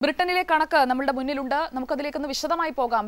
ബ്രിട്ടനിലെ കണക്ക് നമ്മളുടെ മുന്നിലുണ്ട്. നമുക്കതിലേക്കൊന്ന് വിശദമായി പോകാം.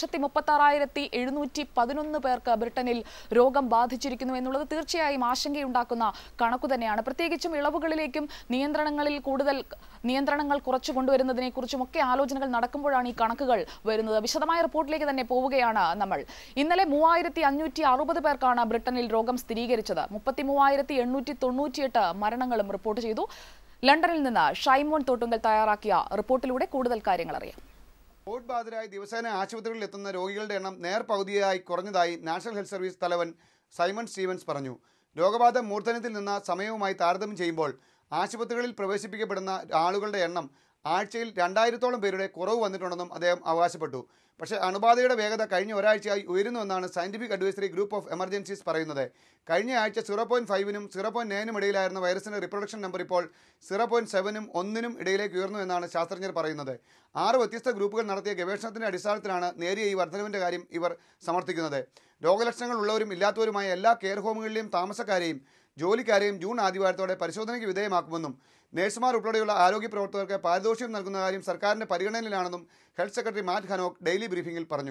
2,36,711 പേർക്ക് ബ്രിട്ടനിൽ രോഗം ബാധിച്ചിരിക്കുന്നു എന്നുള്ളത് തീർച്ചയായും ആശങ്കയുണ്ടാക്കുന്ന കണക്കു തന്നെയാണ്. പ്രത്യേകിച്ചും ഇളവുകളിലേക്കും നിയന്ത്രണങ്ങളിൽ കൂടുതൽ നിയന്ത്രണങ്ങൾ കുറച്ചു കൊണ്ടുവരുന്നതിനെക്കുറിച്ചുമൊക്കെ ആലോചനകൾ നടക്കുമ്പോഴാണ് ഈ കണക്കുകൾ വരുന്നത്. വിശദമായ റിപ്പോർട്ടിലേക്ക് തന്നെ പോവുകയാണ് നമ്മൾ. ഇന്നലെ 3,560 പേർക്കാണ് ബ്രിട്ടനിൽ രോഗം സ്ഥിരീകരിച്ചത്. 33,898 മരണങ്ങളും റിപ്പോർട്ട് ചെയ്തു. ലണ്ടനിൽ നിന്ന് ഷൈമോൻ തോട്ടുങ്കൽ തയ്യാറാക്കിയ റിപ്പോർട്ടിലൂടെ കൂടുതൽ കാര്യങ്ങൾ അറിയാം. കോവിഡ് ബാധിതരായി ദിവസേന ആശുപത്രികളിൽ എത്തുന്ന രോഗികളുടെ എണ്ണം നേർപകുതിയായി കുറഞ്ഞതായി നാഷണൽ ഹെൽത്ത് സർവീസ് തലവൻ സൈമൺ സ്റ്റീവൻസ് പറഞ്ഞു. രോഗബാധ മൂർധന്യത്തിൽ നിന്ന സമയവുമായി താരതമ്യം ചെയ്യുമ്പോൾ ആശുപത്രികളിൽ പ്രവേശിപ്പിക്കപ്പെടുന്ന ആളുകളുടെ എണ്ണം ആഴ്ചയിൽ 2000-ഓളം പേരുടെ കുറവ് വന്നിട്ടുണ്ടെന്നും അദ്ദേഹം അവകാശപ്പെട്ടു. പക്ഷേ അണുബാധയുടെ വേഗത കഴിഞ്ഞ ഒരാഴ്ചയായി ഉയരുന്നുവെന്നാണ് Scientific Advisory Group of Emergencies പറയുന്നത്. കഴിഞ്ഞ ആഴ്ച 0.5-നും 0.9-നും ഇടയിലായിരുന്ന വൈറസിന്റെ റിപ്രൊഡക്ഷൻ നമ്പർ ഇപ്പോൾ 0.7-നും 1-നും ഇടയിലേക്ക് ഉയർന്നു എന്നാണ് ശാസ്ത്രജ്ഞർ പറയുന്നത്. 6 വ്യത്യസ്ത ഗ്രൂപ്പുകൾ നടത്തിയ ഗവേഷണത്തിന്റെ അടിസ്ഥാനത്തിലാണ് നേരിയ ഈ വർധനവിന്റെ കാര്യം ഇവർ സമർത്ഥിക്കുന്നത്. രോഗലക്ഷണങ്ങൾ ഉള്ളവരും ഇല്ലാത്തവരുമായ എല്ലാ കെയർ ഹോമുകളിലെയും താമസക്കാരെയും ജോലിക്കാരെയും ജൂൺ ആദ്യവാരത്തോടെ പരിശോധനയ്ക്ക് വിധേയമാക്കുമെന്നും നഴ്സുമാർ ഉൾപ്പെടെയുള്ള ആരോഗ്യ പ്രവർത്തകർക്ക് പാരിതോഷികം നൽകുന്ന കാര്യം സർക്കാരിന്റെ പരിഗണനയിലാണെന്നും health secretary Matt Hancock daily ബ്രീഫിംഗിൽ പറഞ്ഞു.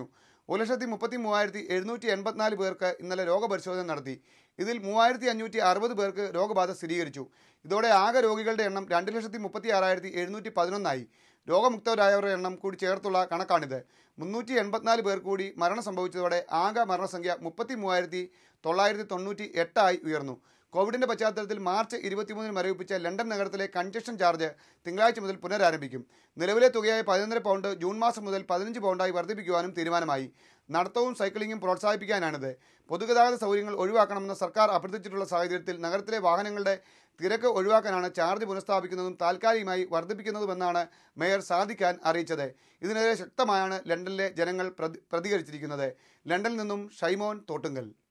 1,33,784 പേർക്ക് ഇന്നലെ രോഗപരിശോധന നടത്തി. ഇതിൽ 3,560 പേർക്ക് രോഗബാധ സ്ഥിരീകരിച്ചു. ഇതോടെ ആകെ രോഗികളുടെ എണ്ണം 2,36,711 ആയി. രോഗമുക്തരായവരുടെ എണ്ണം കൂടി ചേർത്തുള്ള കണക്കാണിത്. 384 പേർ കൂടി മരണം സംഭവിച്ചതോടെ ആകെ മരണസംഖ്യ 33,998 ആയി ഉയർന്നു. കോവിഡിന്റെ പശ്ചാത്തലത്തിൽ മാർച്ച് 23-ന് മരവിപ്പിച്ച ലണ്ടൻ നഗരത്തിലെ കൺജഷൻ ചാർജ് തിങ്കളാഴ്ച മുതൽ പുനരാരംഭിക്കും. നിലവിലെ തുകയായ 11 പൗണ്ട് ജൂൺ മാസം മുതൽ 15 പൗണ്ടായി വർദ്ധിപ്പിക്കുവാനും തീരുമാനമായി. നടത്തവും സൈക്ലിംഗും പ്രോത്സാഹിപ്പിക്കാനാണിത്. പൊതുഗതാഗത സൗകര്യങ്ങൾ ഒഴിവാക്കണമെന്ന് സർക്കാർ അഭ്യർത്ഥിച്ചിട്ടുള്ള സാഹചര്യത്തിൽ നഗരത്തിലെ വാഹനങ്ങളുടെ തിരക്ക് ഒഴിവാക്കാനാണ് ചാർജ് പുനഃസ്ഥാപിക്കുന്നതും താൽക്കാലികമായി വർദ്ധിപ്പിക്കുന്നതുമെന്നാണ് മേയർ സാദിഖ് ഖാൻ അറിയിച്ചത്. ഇതിനെതിരെ ശക്തമായാണ് ലണ്ടനിലെ ജനങ്ങൾ പ്രതികരിച്ചിരിക്കുന്നത്. ലണ്ടനിൽ നിന്നും ഷൈമോൻ തോട്ടുങ്കൽ.